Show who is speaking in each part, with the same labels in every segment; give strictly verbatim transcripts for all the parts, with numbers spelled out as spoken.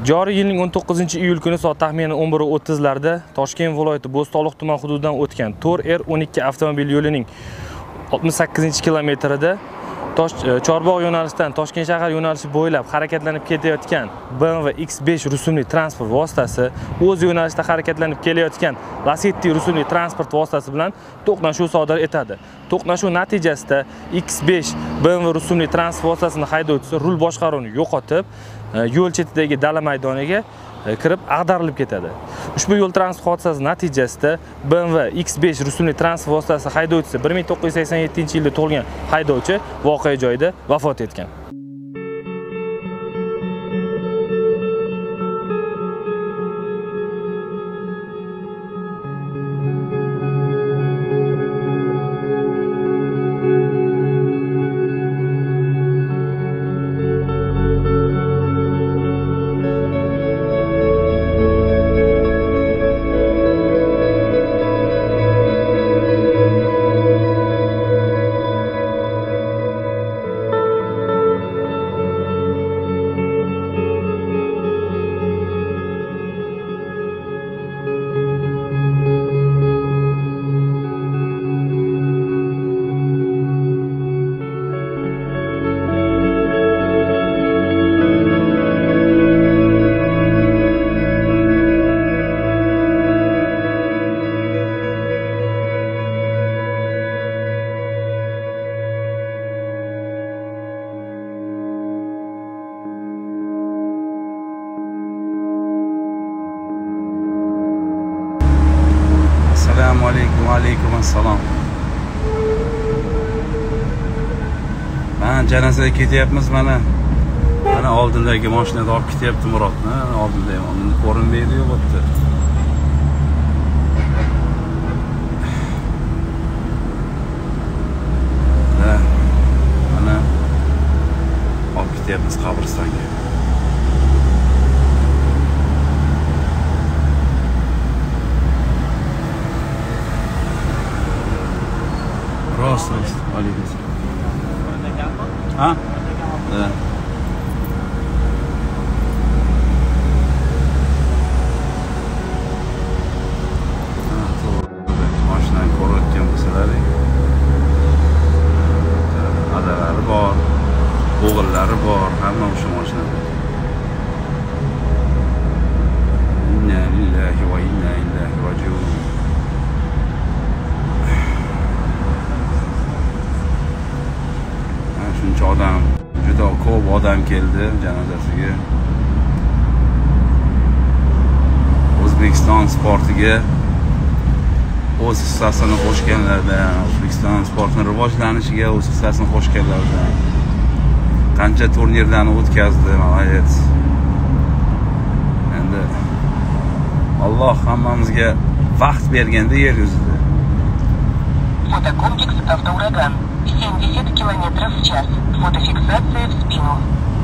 Speaker 1: Joriy yilning o'n to'qqizinchi iyul kuni soat taxminan o'n bir o'ttiz larda Toshkent viloyati Bo'stonliq tuman hududidan o'tgan to'rt R o'n ikki avtomobil yo'lining oltmish sakkizinchi kilometrida Chorbog' yo'nalishidan Toshkent shahar yo'nalishi bo'ylab harakatlanib ketayotgan B M W X besh rusumli transport vositasi o'z yo'nalishida harakatlanib kelayotgan Lacetti rusumli transport vositasi bilan to'qnashuv sodir etadi. To'qnashuv natijasida X besh B M W rusumli transport vositasini haydovchisi rul boshqaruvini yo'qotib, yo'l chetidagi dala maydoniga kirib ag'darilib ketadi. Ushbu yo'l transport hodisasi natijasida B M W X besh rusumli transport vositasi haydovchisi bir ming to'qqiz yuz sakson yettinchi yilda tug'ilgan haydovchi voqea joyida vafot etgan.
Speaker 2: Assalomu alaykum, alaykum assalom. Ben janozaga ketyapmiz mana. Mana oldindagi mashinada olib ketyapti Murodni. Oldinda ham uni ko'rinmaydi-yu bu yerda. Mana olib ketyapmiz qabristonga. Просто, алейкум. А? Да. Mashinani ko'rayotgan bo'lsalaring, adalari bor, o'g'illari bor, hamma o'sha mashinada. Inna lillahi va inna ilayhi roji'un. Shuncha odam, juda ko'p odam keldi janozasiga. O'zbekiston sportiga o'z hissasini qo'shganlardan, O'zbekiston sportining rivojlanishiga o'z hissasini qo'shganlardan. Qancha turnirlarni o'tkazdi, молодец. Endi Alloh hammamizga vaqt berganda yer yuzida.
Speaker 3: Фотокомплекс «Автоураган». семьдесят километров в час. Фотофиксация в спину.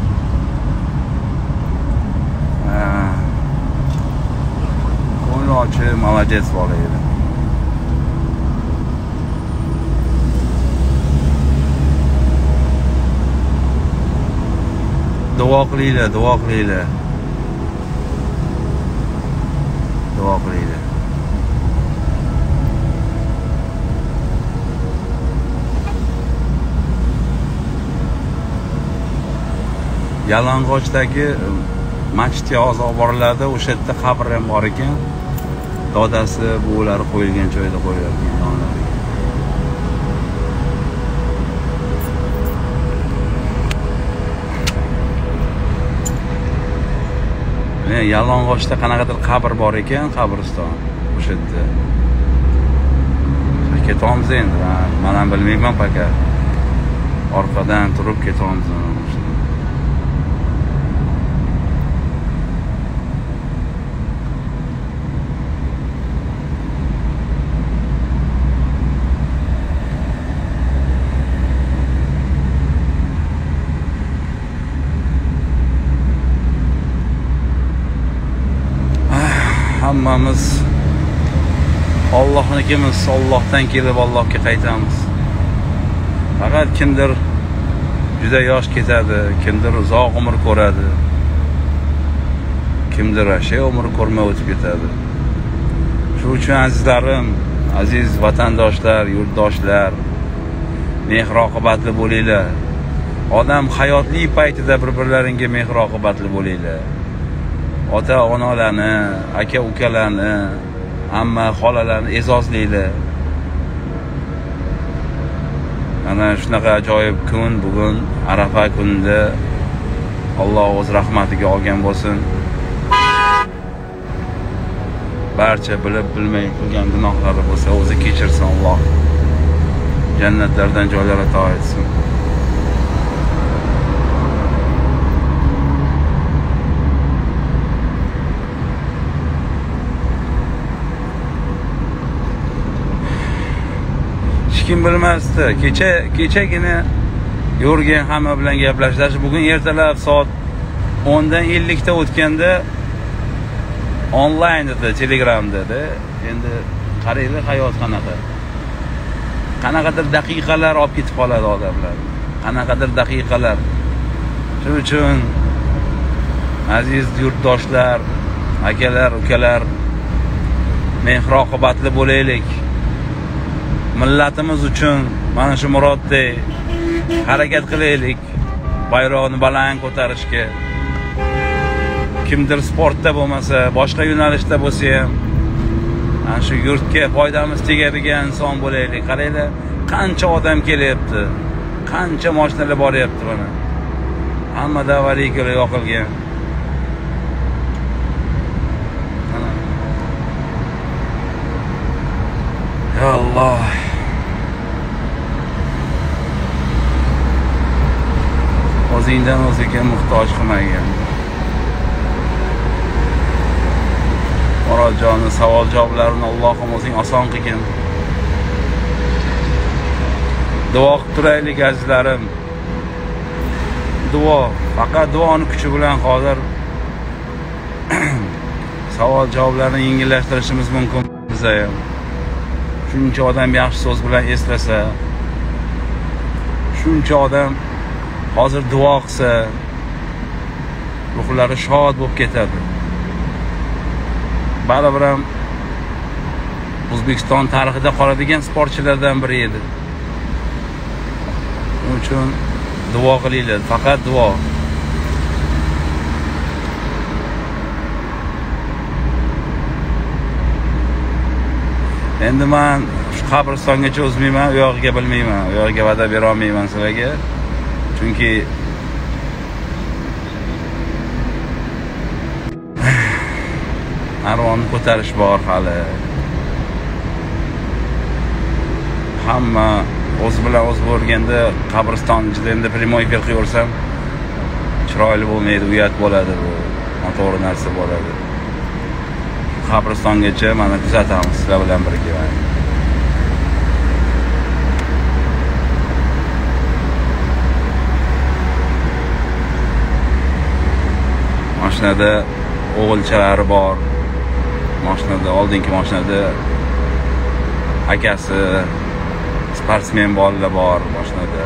Speaker 2: Ko'nglochi, молодец bola edi. Duo qilinglar, duo qilinglar. Duo qilinglar. Yalang'ochdagi masjidga oz olib boriladi, o'sha yerda qabr ham bor ekan. Dodasi, buvilari qo'yilgan joyda qo'yilgan donlariga. Men Yalang'ochda qanaqadir qabr bor ekan, qabriston o'sha yerda. Ketamiz endi, men ham bilmayman faqat. Orqadan turib ketamiz. Hammamiz Allohnikimiz, Allohdan kelib Allohga qaytamiz. Faqat kimdir juda yosh ketadi, kimdir uzoq umr ko'radi. kimdir asha umri ko'rmay o'tib ketadi. Shuning uchun azizlarim, aziz vatandoshlar, yurtdoshlar, mehr-oqibatli bo'linglar. Odam hayotli paytida bir-birlaringga mehr-oqibatli bo'linglar. Ota-onalarni, aka-ukalarni, amma xolalarni e'zozlaylar. Ana shunaqa ajoyib kun bugun Arafa kunida Alloh o'z rahmatiga olgan bo'lsin. Barcha bilib bilmay qilgan gunohlari bo'lsa o'zi kechirsin Alloh. Jannatlardan joylar ato etsin. Kim bilmasdi. Kecha kechagina yurgan hamma bilan gaplashdi. Bugun ertalab soat o'ndan ellik ta o'tganda onlayn dedi, Telegramda dedi. Endi qaranglar hayot qanaqa. Qanaqadir daqiqalar olib ketib qoladi odamlar. Qanaqadir daqiqalar. Shuning uchun aziz yurtdoshlar, akalar, ukalar, mehr-oqibatli bo'laylik. Millatimiz uchun mana shu muroddek harakat qilaylik. Bayroqni baland ko'tarishga. Kimdir sportda bo'lmasa, boshqa yo'nalishda bo'lsa ham ana shu yurtga foydamiz tegadigan inson bo'laylik. Qaranglar, qancha odam kelyapti. Qancha mashinalar boryapti mana. Hamma davariylar yoqilgan. Ya Alloh. O'zingdan o'ziga muhtoj qilmagan. Murodjonning savol javoblarini Allohim o'zing oson qilgin. Duo qilib turaylik azizlarim. Duo, faqat duoning kuchi bilan hozir savol javoblarni yengillashtirishimiz mumkin bizga ham. Shuncha odam yaxshi so'z bilan eslasa, shuncha odam hozir duo qilsa, ruhlari shod bo'lib ketadi. Baribir ham O'zbekiston tarixida qoladigan sportchilardan biri edi. Shuning uchun duo qilinglar, faqat duo. Endi men shu qabristongacha o'zmayman, u yog'iga bilmayman, u yog'iga va'da bera olmayman sizlarga. Chunki arvonni ko'tarish bor hali. Hamma o'zi bilan o'zi bo'lganda qabriston ichida endi primoy efir qilaversam chiroyli bo'lmaydi, uyat bo'ladi, bu noto'g'ri narsa bo'ladi. Qabristongacha mana kuzatamiz sizlar bilan birga. Mashinada o'g'ilchalari bor. Mashinada, oldingi mashinada akasi, sportsmen bolalar bor mashinada.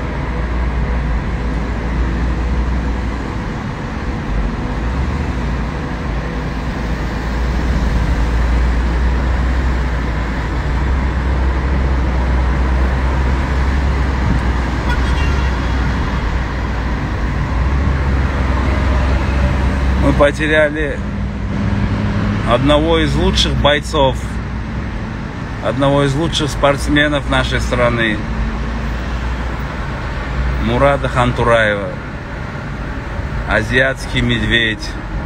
Speaker 2: Мы потеряли одного из лучших бойцов, одного из лучших спортсменов нашей страны, Мурада Хантураева, азиатский медведь.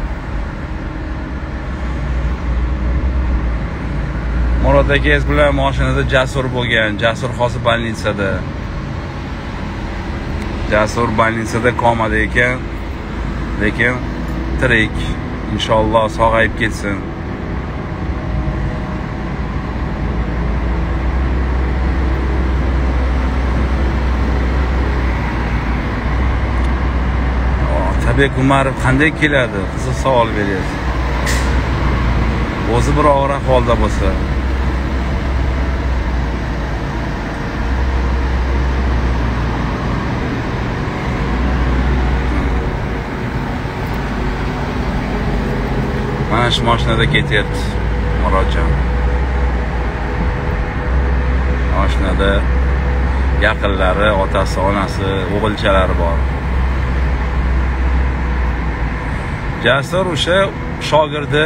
Speaker 2: Murod akangiz bilan mashinada Jasur bo'lgan. Jasur hozir больницада. Jasur больницада komada ekan. Lekin tirik. Inshaalloh sog'ayib ketsin. Otabek Umarov qanday keladi? Qiziq savol beryapsiz. O'zi bir og'ir ahvolda bo'lsa, Mana shu mashinada ketyapti Murodjon. Mashinada yaqinlari, otasi, onasi, o'g'ilchalari bor. Jasur o'sha shogirdi.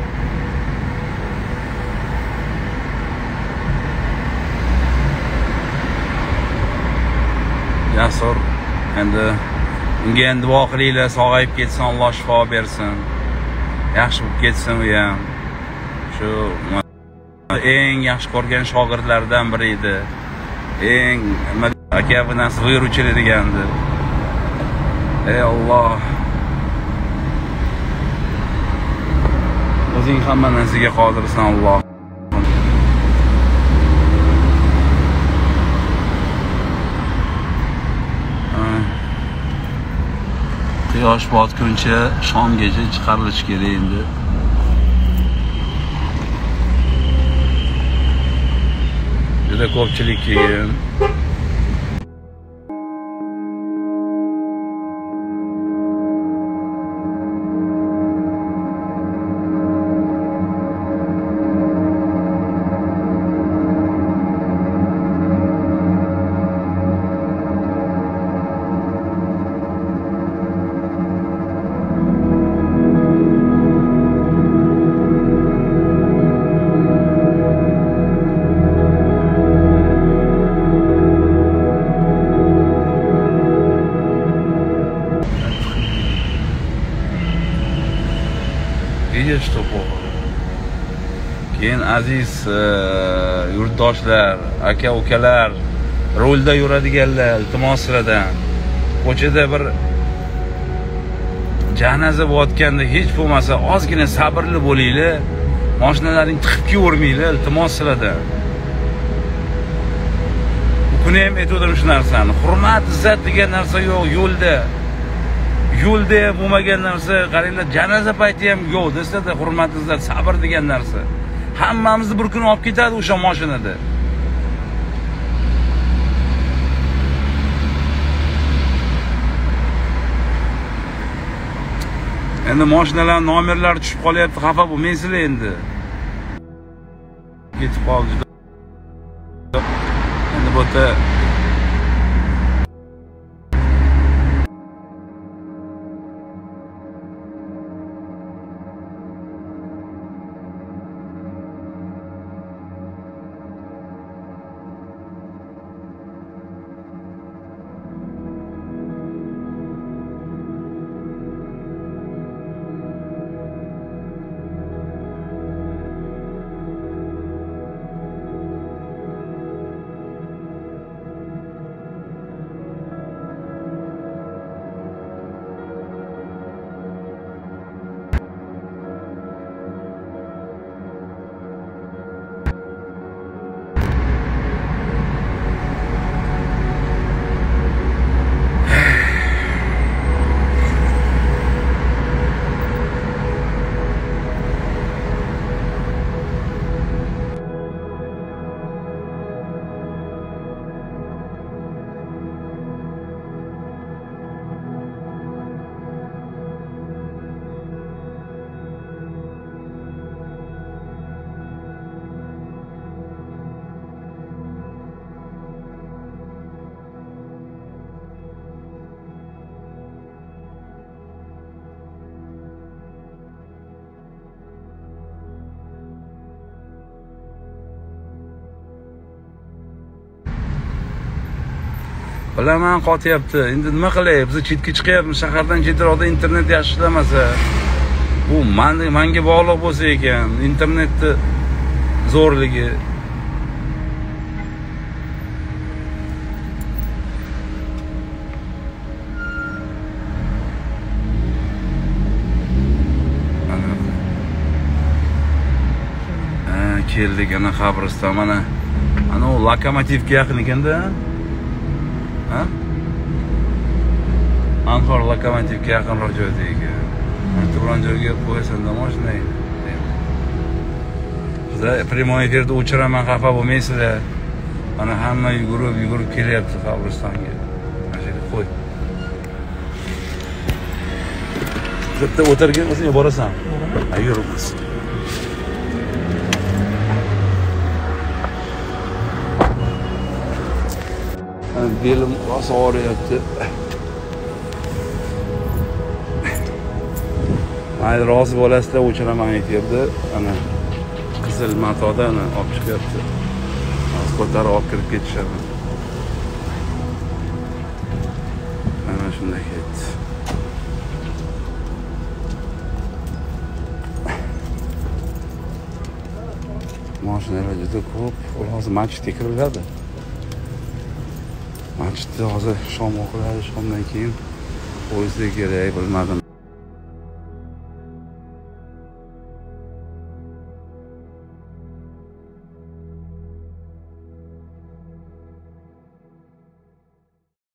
Speaker 2: Jasur endi unga endi duo qilinglar, sog'ayib ketsin, Alloh shifo bersin. Yaxshi bo'lib ketsin u ham. Shu eng yaxshi ko'rgan shogirdlaridan biri edi. Eng aka bunasi buyuruvchilar degandi. Ey Alloh. O'zing hamma narsaga qodirsan Alloh. Quyosh botguncha shomgacha chiqarilishi kerak endi. Juda ko'pchilik keyin что keyin aziz yurtdoshlar, aka ukalar, rolda yuradiganlar, iltimos sizlardan ko'chada bir janoza bo'layotganda hech bo'lmasa ozgina sabrli bo'linglar, mashinalaring tiqib ko'rmanglar, iltimos sizlardan. Bu kuni ham aytdim shu narsani. Hurmat, izzat degan narsa yo'q yo'lda. Yo'lda ham bo'lmagan narsa, qaranglar, janoza payti ham yo'q. Sizlarda hurmat, izzat, sabr degan narsa. Hammamizni bir kun olib ketadi o'sha mashinada. Endi mashinalar nomerlari tushib qolyapti, xafa bo'lmaysizlar endi. Ketib qoldi. Endi bu yerda bilaman qotyapti. Endi nima qilay? Biz chetga chiqyapmiz, shahardan chetroqda internet yaxshi ishlamasa, bu menga bog'liq bo'lsa ekan, internetni zo'rligi. Ha, keldik ana qabriston, mana ana u lokomotivga yaqin ekanda. Ha? Anhor lokomotivga yaqinroq joyda ekan. Turon joyga qo'yasan-da mashinani. Bizlar primoy efirda o'chiraman, xafa bo'lmaysizlar. Mana hamma yugurib, yugurib kelyapti qabristonga. Mana shu qo'y. Bitta o'tirgan o'zing borasan. Ha, yuribmiz. Belim rosa og'riyapti. Mayli rozi bo'lasizlar, o'chiraman aytibdi. Ana qizil matoda ana olib chiqyapti. Hozir ko'tarib olib kirib ketishadi. Mana shunday ketdi. Mashinalar juda ko'p. Hozir masjidga kiriladi. Masjidda hozir shom o'qiladi, shomdan keyin poyezdga kerak, bilmadim.